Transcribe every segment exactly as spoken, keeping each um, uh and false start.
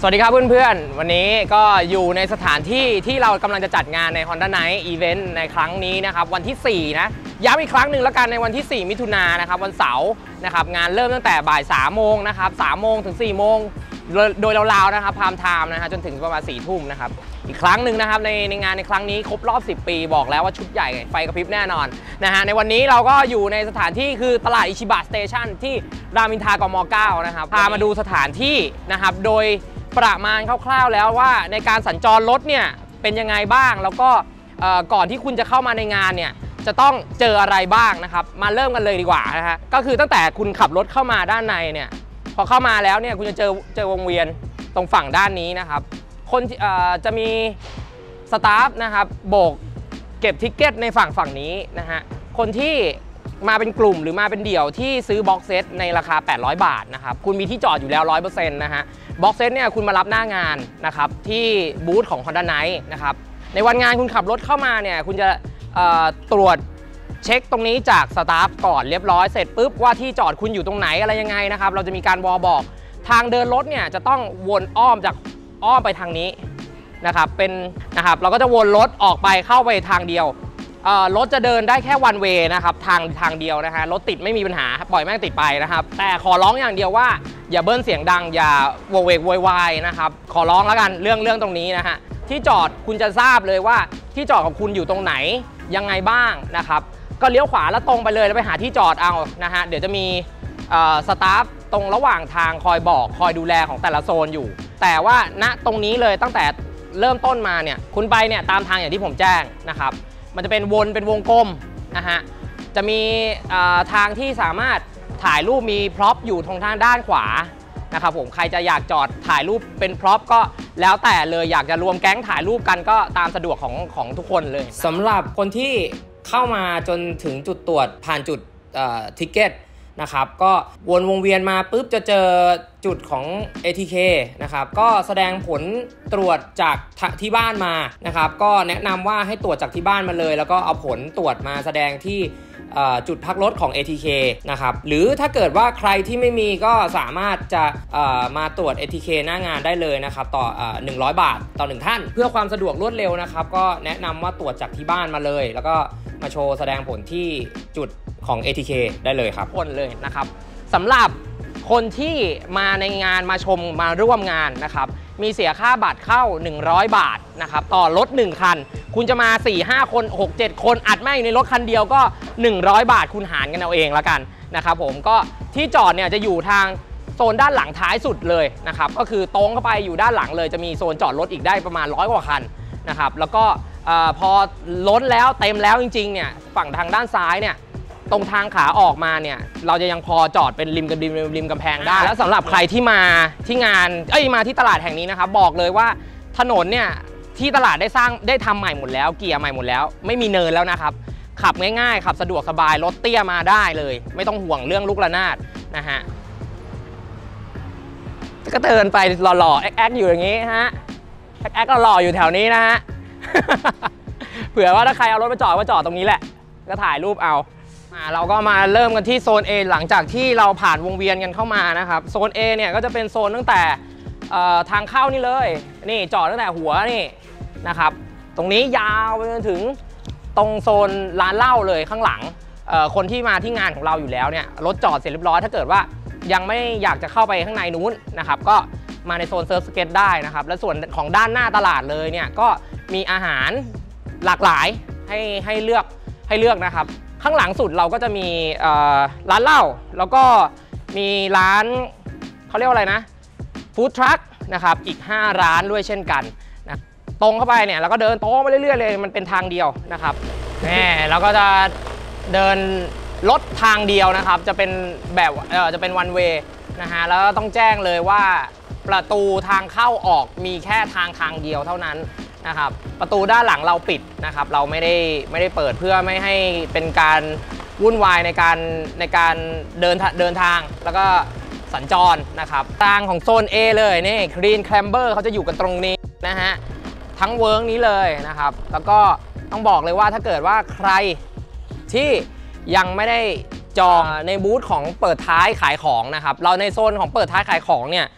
สวัสดีครับเพื่อนๆวันนี้ก็อยู่ในสถานที่ที่เรากำลังจะจัดงานใน Honda Night Event ในครั้งนี้นะครับวันที่สี่นะย้ำอีกครั้งหนึ่งแล้วกันในวันที่สี่มิถุนายนนะครับวันเสาร์นะครับงานเริ่มตั้งแต่บ่ายสามโมงนะครับสามโมงถึงสี่โมงโดยราวๆนะครับพามไทม์นะฮะจนถึงประมาณสี่ทุ่มนะครับอีกครั้งหนึ่งนะครับในในงานในครั้งนี้ครบรอบสิบปีบอกแล้วว่าชุดใหญ่ไฟกระพริบแน่นอนนะฮะในวันนี้เราก็อยู่ในสถานที่คือตลาดอิชิบะสเตชันที่รามอินทรากม.เก้านะครับพามาดูสถานที่นะครับโดยประมาณคร่าวๆแล้วว่าในการสัญจรรถเนี่ยเป็นยังไงบ้างแล้วก็ก่อนที่คุณจะเข้ามาในงานเนี่ยจะต้องเจออะไรบ้างนะครับมาเริ่มกันเลยดีกว่านะฮะก็คือตั้งแต่คุณขับรถเข้ามาด้านในเนี่ยพอเข้ามาแล้วเนี่ยคุณจะเจอเจอวงเวียนตรงฝั่งด้านนี้นะครับคนจะมีสตาฟนะครับโบกเก็บทิกเก็ตในฝั่งฝั่งนี้นะฮะคนที่มาเป็นกลุ่มหรือมาเป็นเดี่ยวที่ซื้อบ็อกเซตในราคาแปดร้อยบาทนะครับคุณมีที่จอดอยู่แล้ว ร้อยเปอร์เซ็นต์ นะฮะบ็อกเซตเนี่ยคุณมารับหน้างานนะครับที่บูธของ Honda Night นะครับในวันงานคุณขับรถเข้ามาเนี่ยคุณจะตรวจเช็คตรงนี้จากสตาฟก่อนเรียบร้อยเสร็จปุ๊บว่าที่จอดคุณอยู่ตรงไหนอะไรยังไงนะครับเราจะมีการวอลบอกทางเดินรถเนี่ยจะต้องวนอ้อมจากอ้อมไปทางนี้นะครับเป็นนะครับเราก็จะวนรถออกไปเข้าไปทางเดียวรถจะเดินได้แค่วันเวย์นะครับทางทางเดียวนะฮะรถติดไม่มีปัญหาปล่อยแม่งติดไปนะครับแต่ขอร้องอย่างเดียวว่าอย่าเบิ้ลเสียงดังอย่าโวเวกโวยวายนะครับขอร้องแล้วกันเรื่องเรื่องตรงนี้นะฮะที่จอดคุณจะทราบเลยว่าที่จอดของคุณอยู่ตรงไหนยังไงบ้างนะครับก็เลี้ยวขวาแล้วตรงไปเลยแล้วไปหาที่จอดเอานะฮะเดี๋ยวจะมีสตาฟตรงระหว่างทางคอยบอกคอยดูแลของแต่ละโซนอยู่แต่ว่าณตรงนี้เลยตั้งแต่เริ่มต้นมาเนี่ยคุณไปเนี่ยตามทางอย่างที่ผมแจ้งนะครับมันจะเป็นวนเป็นวงกลมนะฮะจะมีทางที่สามารถถ่ายรูปมีพร็อพอยู่ตรงทางด้านขวานะครับผมใครจะอยากจอดถ่ายรูปเป็นพร็อพก็แล้วแต่เลยอยากจะรวมแก๊งถ่ายรูปกันก็ตามสะดวกของของทุกคนเลยสำหรับคนที่เข้ามาจนถึงจุดตรวจผ่านจุดทิกเก็ตนะครับก็วนวงเวียนมาปุ๊บจะเจอจุดของ เอ ที เค นะครับก็แสดงผลตรวจจากที่บ้านมานะครับก็แนะนำว่าให้ตรวจจากที่บ้านมาเลยแล้วก็เอาผลตรวจมาแสดงที่จุดพักรถของ เอ ที เค นะครับหรือถ้าเกิดว่าใครที่ไม่มีก็สามารถจะมาตรวจ เอ ที เค หน้างานได้เลยนะครับต่อหนึ่งร้อยบาทต่อหนึ่งท่านเพื่อความสะดวกรวดเร็วนะครับก็แนะนำว่าตรวจจากที่บ้านมาเลยแล้วก็มาโชว์แสดงผลที่จุดของ เอ ที เค ได้เลยครับคนเลยนะครับสำหรับคนที่มาในงานมาชมมาร่วมงานนะครับมีเสียค่าบัตรเข้าหนึ่งร้อยบาทนะครับต่อรถหนึ่งคันคุณจะมา สี่ห้า คน หก เจ็ด คนอัดแม่งอยู่ในรถคันเดียวก็หนึ่งร้อยบาทคุณหารกันเอาเองแล้วกันนะครับผมก็ที่จอดเนี่ยจะอยู่ทางโซนด้านหลังท้ายสุดเลยนะครับก็คือตรงเข้าไปอยู่ด้านหลังเลยจะมีโซนจอดรถอีกได้ประมาณร้อยกว่าคันนะครับแล้วก็พอล้นแล้วเต็มแล้วจริงๆเนี่ยฝั่งทางด้านซ้ายเนี่ยตรงทางขาออกมาเนี่ยเราจะยังพอจอดเป็นริมกับริมริมกำแพงได้แล้วสำหรับใครที่มาที่งานเอ้ยมาที่ตลาดแห่งนี้นะครับบอกเลยว่าถนนเนี่ยที่ตลาดได้สร้างได้ทำใหม่หมดแล้วเกียร์ใหม่หมดแล้วไม่มีเนินแล้วนะครับขับง่ายๆขับสะดวกสบายรถเตี้ยมาได้เลยไม่ต้องห่วงเรื่องลูกระนาดนะฮะก็เดินไปหล่อๆแอ๊กๆอยู่อย่างนี้ฮะแอ๊กๆหล่อๆอยู่แถวนี้นะฮะ เผื่อว่าถ้าใครเอารถมาจอดมาจอดตรงนี้แหละก็ถ่ายรูปเอาเราก็มาเริ่มกันที่โซน A หลังจากที่เราผ่านวงเวียนกันเข้ามานะครับโซน A เนี่ยก็จะเป็นโซนตั้งแต่ทางเข้านี่เลยนี่จอดตั้งแต่หัวนี่นะครับตรงนี้ยาวไปจนถึงตรงโซนร้านเหล้าเลยข้างหลังคนที่มาที่งานของเราอยู่แล้วเนี่ยรถจอดเสร็จเรียบร้อยถ้าเกิดว่ายังไม่อยากจะเข้าไปข้างในนู้นนะครับก็มาในโซนเซิร์ฟสเก็ตได้นะครับและส่วนของด้านหน้าตลาดเลยเนี่ยก็มีอาหารหลากหลายให้ให้เลือกให้เลือกนะครับข้างหลังสุดเราก็จะมีร้านเหล้าแล้วก็มีร้านเขาเรียกว่าอะไรนะฟู้ดทรัคนะครับอีกห้าร้านด้วยเช่นกันนะตรงเข้าไปเนี่ยเราก็เดินโต้ไปเรื่อยๆเลยมันเป็นทางเดียวนะครับแน่เราก็จะเดินรถทางเดียวนะครับจะเป็นแบบเออจะเป็นวันเวย์นะฮะแล้วต้องแจ้งเลยว่าประตูทางเข้าออกมีแค่ทางทางเดียวเท่านั้นนะครับประตูด้านหลังเราปิดนะครับเราไม่ได้ไม่ได้เปิดเพื่อไม่ให้เป็นการวุ่นวายในการในการเดินเดินทางแล้วก็สัญจรนะครับทางของโซน A เลยนี่คลีนแคลมเบอร์เขาจะอยู่กันตรงนี้นะฮะทั้งเวิร์กนี้เลยนะครับแล้วก็ต้องบอกเลยว่าถ้าเกิดว่าใครที่ยังไม่ได้จองในบูธของเปิดท้ายขายของนะครับเราในโซนของเปิดท้ายขายของเนี่ย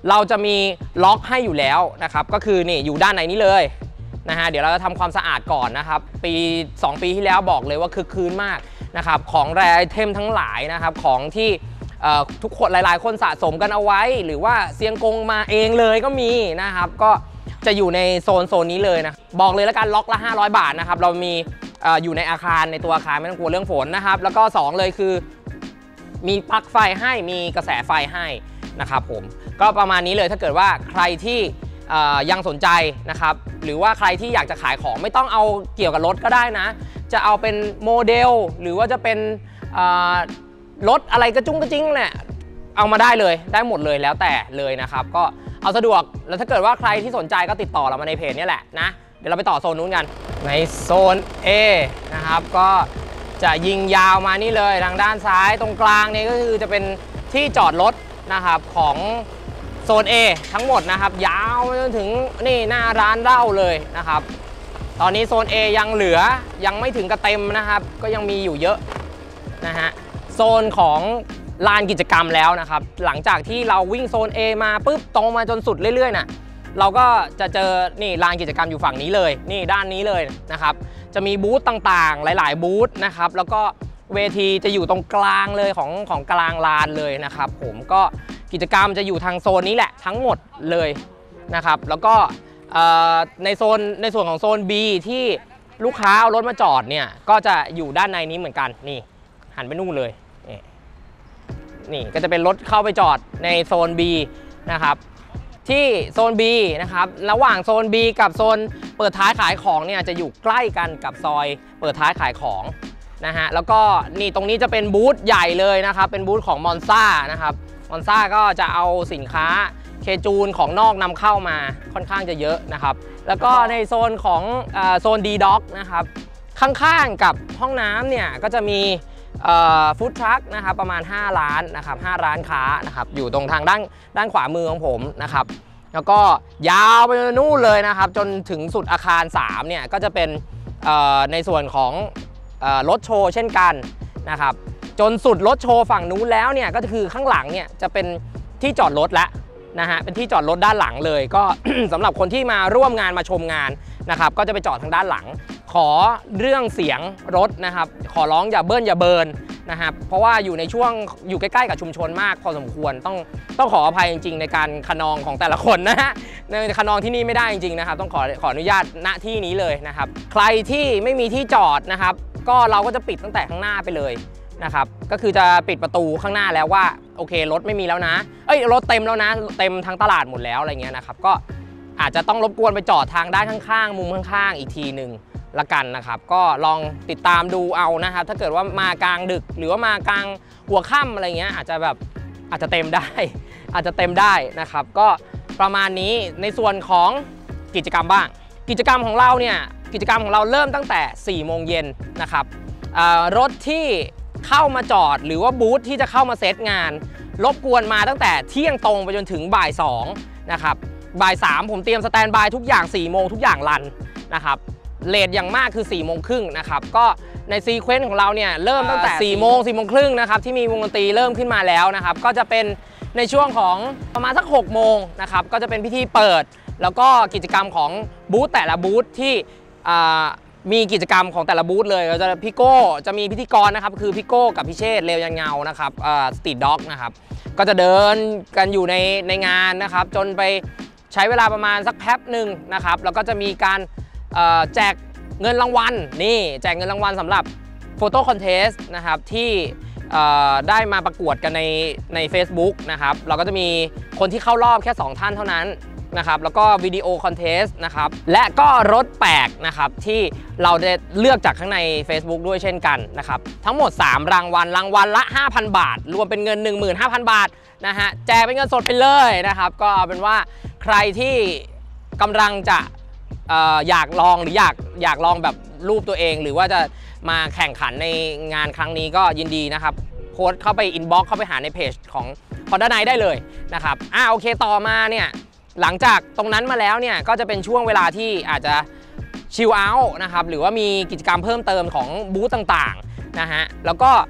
เราจะมีล็อกให้อยู่แล้วนะครับก็คือนี่อยู่ด้านในนี้เลยนะฮะเดี๋ยวเราจะทำความสะอาดก่อนนะครับปีสองปีที่แล้วบอกเลยว่าคึกคืนมากนะครับของแรไอเทมทั้งหลายนะครับของที่ทุกคนหลายๆคนสะสมกันเอาไว้หรือว่าเซียงกงมาเองเลยก็มีนะครับก็จะอยู่ในโซนโซนนี้เลยนะบอกเลยแล้วกันล็อกละห้าร้อยบาทนะครับเรามีอยู่ในอาคารในตัวอาคารไม่ต้องกลัวเรื่องฝนนะครับแล้วก็สองเลยคือมีปลั๊กไฟให้มีกระแสไฟให้นะครับผมก็ประมาณนี้เลยถ้าเกิดว่าใครที่ยังสนใจนะครับหรือว่าใครที่อยากจะขายของไม่ต้องเอาเกี่ยวกับรถก็ได้นะจะเอาเป็นโมเดลหรือว่าจะเป็นรถอะไรกระจุ้งกระจิ้งเนี่ยเอามาได้เลยได้หมดเลยแล้วแต่เลยนะครับก็เอาสะดวกแล้วถ้าเกิดว่าใครที่สนใจก็ติดต่อเรามาในเพจนี่แหละนะเดี๋ยวเราไปต่อโซนนู้นกันในโซน A นะครับก็จะยิงยาวมานี่เลยทางด้านซ้ายตรงกลางนี่ก็คือจะเป็นที่จอดรถนะครับของโซน A ทั้งหมดนะครับยาวไปจนถึงนี่หน้าร้านเหล้าเลยนะครับตอนนี้โซน A ยังเหลือยังไม่ถึงกระเต็มนะครับก็ยังมีอยู่เยอะนะฮะโซนของลานกิจกรรมแล้วนะครับหลังจากที่เราวิ่งโซน A มาปุ๊บตรงมาจนสุดเรื่อยๆน่ะเราก็จะเจอนี่ลานกิจกรรมอยู่ฝั่งนี้เลยนี่ด้านนี้เลยนะครับจะมีบูธต่างๆหลายๆบูธนะครับแล้วก็เวทีจะอยู่ตรงกลางเลยของของกลางลานเลยนะครับผมก็กิจกรรมจะอยู่ทางโซนนี้แหละทั้งหมดเลยนะครับแล้วก็ในโซนในส่วนของโซน B ที่ลูกค้าเอารถมาจอดเนี่ยก็จะอยู่ด้านในนี้เหมือนกันนี่หันไปนู่นเลยนี่ก็จะเป็นรถเข้าไปจอดในโซน B นะครับที่โซน B นะครับระหว่างโซน B กับโซนเปิดท้ายขายของเนี่ยจะอยู่ใกล้กันกับซอยเปิดท้ายขายของนะฮะแล้วก็นี่ตรงนี้จะเป็นบูธใหญ่เลยนะครับเป็นบูธของมอนซ่านะครับมอนซ่าก็จะเอาสินค้าเคจูนของนอกนำเข้ามาค่อนข้างจะเยอะนะครับแล้วก็ในโซนของโซน D Dock นะครับข้างๆกับห้องน้ำเนี่ยก็จะมีฟู้ดทรัคนะครับประมาณห้าร้านนะครับห้าร้านค้านะครับอยู่ตรงทางด้านด้านขวามือของผมนะครับแล้วก็ยาวไปนู่นเลยนะครับจนถึงสุดอาคารสามเนี่ยก็จะเป็นในส่วนของรถโชว์เช่นกันนะครับจนสุดรถโชว์ฝั่งนู้นแล้วเนี่ยก็คือข้างหลังเนี่ยจะเป็นที่จอดรถแล้วนะฮะเป็นที่จอดรถด้านหลังเลยก็ สำหรับคนที่มาร่วมงานมาชมงานนะครับก็จะไปจอดทางด้านหลังขอเรื่องเสียงรถนะครับขอร้องอย่าเบิ้ลอย่าเบิร์นนะครับเพราะว่าอยู่ในช่วงอยู่ใกล้ๆกับชุมชนมากพอสมควรต้องต้องขออภัยจริงๆในการขนองของแต่ละคนนะฮะในขนองที่นี่ไม่ได้จริงๆนะครับต้องขอขออนุญาตณที่นี้เลยนะครับใครที่ไม่มีที่จอดนะครับก็เราก็จะปิดตั้งแต่ข้างหน้าไปเลยนะครับก็คือจะปิดประตูข้างหน้าแล้วว่าโอเครถไม่มีแล้วนะเอ้ยรถเต็มแล้วนะเต็มทั้งตลาดหมดแล้วอะไรเงี้ยนะครับก็อาจจะต้องรบกวนไปจอดทางด้านข้างๆมุมข้างๆอีกทีหนึ่งละกันนะครับก็ลองติดตามดูเอานะครับถ้าเกิดว่ามากลางดึกหรือว่ามากลางหัวค่ำอะไรเงี้ยอาจจะแบบอาจจะเต็มได้อาจจะเต็มได้นะครับก็ประมาณนี้ในส่วนของกิจกรรมบ้างกิจกรรมของเราเนี่ยกิจกรรมของเราเริ่มตั้งแต่สี่โมงเย็นนะครับรถที่เข้ามาจอดหรือว่าบูธที่จะเข้ามาเซตงานรบกวนมาตั้งแต่เที่ยงตรงไปจนถึงบ่ายสองนะครับบ่ายสามผมเตรียมสแตนบายทุกอย่างสี่โมงทุกอย่างรันนะครับเลทอย่างมากคือสี่โมงครึ่งนะครับก็ในซีเควนต์ของเราเนี่ยเริ่มตั้งแต่สี่โมงสี่โมงครึ่งนะครับที่มีวงดนตรีเริ่มขึ้นมาแล้วนะครับก็จะเป็นในช่วงของประมาณสักหกโมงนะครับก็จะเป็นพิธีเปิดแล้วก็กิจกรรมของบูธแต่ละบูธที่มีกิจกรรมของแต่ละบูธเลยเราจะพี่โก้จะมีพิธีกรนะครับคือพี่โก้กับพี่เชษเร็วยันเงานะครับสตรีทด็อกนะครับก็จะเดินกันอยู่ในในงานนะครับจนไปใช้เวลาประมาณสักแป๊บหนึ่งนะครับแล้วก็จะมีการแจกเงินรางวัลนี่แจกเงินรางวัลสำหรับโฟโต้คอนเทสต์นะครับที่ได้มาประกวดกันในใน Facebook นะครับเราก็จะมีคนที่เข้ารอบแค่สองท่านเท่านั้นนะครับแล้วก็วิดีโอคอนเทสต์นะครับและก็รถแปลกนะครับที่เราได้เลือกจากข้างใน Facebook ด้วยเช่นกันนะครับทั้งหมดสามรางวัลรางวัลละ ห้าพัน บาทรวมเป็นเงิน หนึ่งหมื่นห้าพัน บาทนะฮะแจกเป็นเงินสดไปเลยนะครับก็เอาเป็นว่าใครที่กำลังจะอยากลองหรืออยากอยากลองแบบรูปตัวเองหรือว่าจะมาแข่งขันในงานครั้งนี้ก็ยินดีนะครับโพสต์เข้าไปอินบ็อกซ์เข้าไปหาในเพจของ Honda Night ได้เลยนะครับอ่าโอเคต่อมาเนี่ยหลังจากตรงนั้นมาแล้วเนี่ยก็จะเป็นช่วงเวลาที่อาจจะชิลเอาท์นะครับหรือว่ามีกิจกรรมเพิ่มเติมของบูธต่างๆนะฮะแล้วก็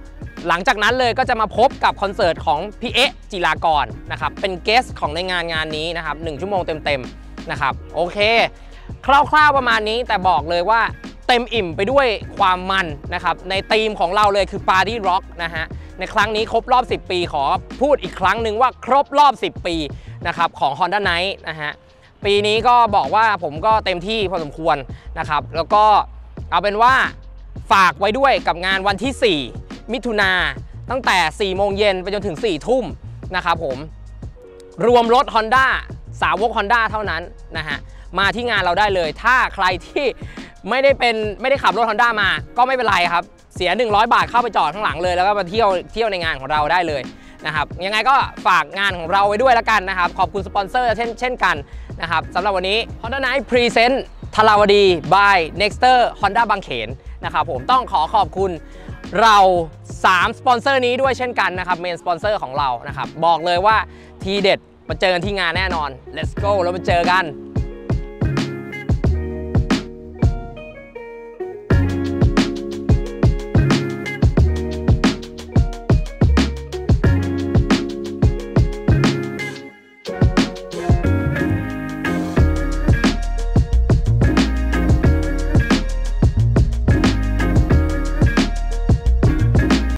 หลังจากนั้นเลยก็จะมาพบกับคอนเสิร์ตของพี่เอ๊ะจิรากรนะครับเป็นเกสของในงานงานนี้นะครับหนึ่งชั่วโมงเต็มๆนะครับโอเคคร่าวๆประมาณนี้แต่บอกเลยว่าเต็มอิ่มไปด้วยความมันนะครับในธีมของเราเลยคือ Party Rock นะฮะในครั้งนี้ครบรอบสิบปีขอพูดอีกครั้งหนึ่งว่าครบรอบสิบปีนะครับของ Honda Night นะฮะปีนี้ก็บอกว่าผมก็เต็มที่พอสมควรนะครับแล้วก็เอาเป็นว่าฝากไว้ด้วยกับงานวันที่สี่มิถุนาตั้งแต่สี่โมงเย็นไปจนถึงสี่ทุ่มนะครับผมรวมรถ Honda สาวก Honda เท่านั้นนะฮะมาที่งานเราได้เลยถ้าใครที่ไม่ได้เป็นไม่ได้ขับรถ Honda มาก็ไม่เป็นไรครับเสียหนึ่งร้อยบาทเข้าไปจอดข้างหลังเลยแล้วก็มาเที่ยวเที่ยวในงานของเราได้เลยนะครับยังไงก็ฝากงานของเราไว้ด้วยแล้วกันนะครับขอบคุณสปอนเซอร์เช่นเช่นกันนะครับสำหรับวันนี้ Honda Night Present ทราวดี by Nexter Honda บางเขนนะครับผมต้องขอขอบคุณเราสามสปอนเซอร์นี้ด้วยเช่นกันนะครับเมนสปอนเซอร์ของเรานะครับบอกเลยว่าทีเด็ดมาเจอกันที่งานแน่นอน let's go แล้วมาเจอกัน